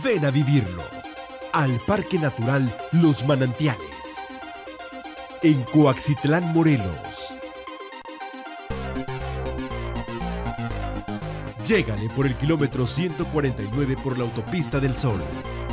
Ven a vivirlo al Parque Natural Los Manantiales, en Coaxitlán, Morelos. Llégale por el kilómetro 149 por la Autopista del Sol.